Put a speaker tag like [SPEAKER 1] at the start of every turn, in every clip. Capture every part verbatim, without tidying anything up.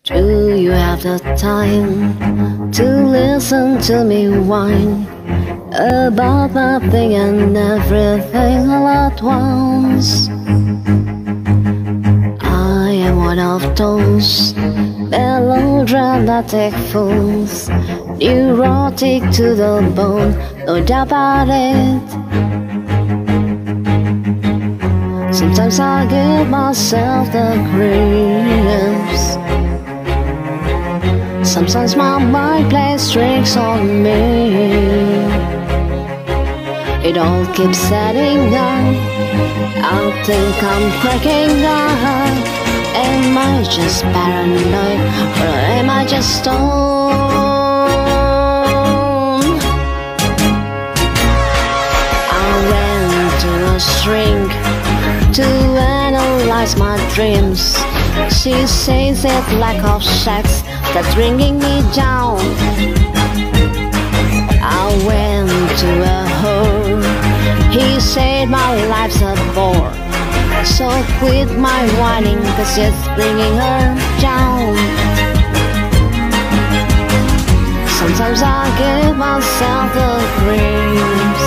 [SPEAKER 1] Do you have the time to listen to me whine about nothing and everything all at once? I am one of those melodramatic fools, neurotic to the bone, no doubt about it. Sometimes I give myself the creeps. Sometimes my mind plays tricks on me. It all keeps adding up. I think I'm cracking up. Am I just paranoid, or am I just stoned? I went to a shrink to analyze my dreams. She says it's lack of sex that's bringing me down. I went to a whore. He said my life's a bore, so quit my whining, cause it's bringing her down. Sometimes I give myself the creeps.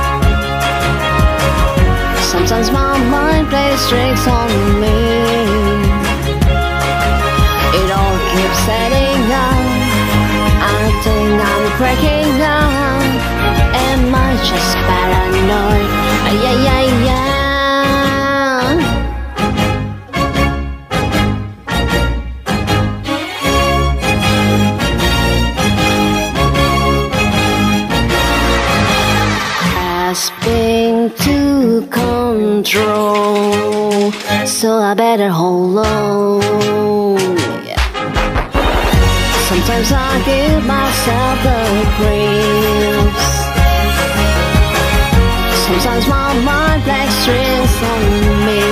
[SPEAKER 1] Sometimes my mind plays tricks on me. It all keeps adding up. I think I'm cracking up. Am I just paranoid? Yeah, yeah, yeah. Grasping to control, so I better hold on. Yeah. Sometimes I give myself the creeps. Sometimes my mind plays tricks on me.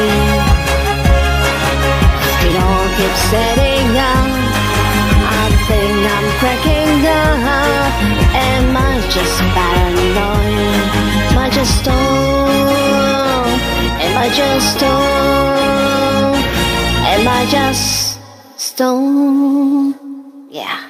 [SPEAKER 1] It all keeps setting up. I think I'm cracking up. Am I just paranoid? Am I just stoned? Am I just stoned? Am I just stoned? Yeah.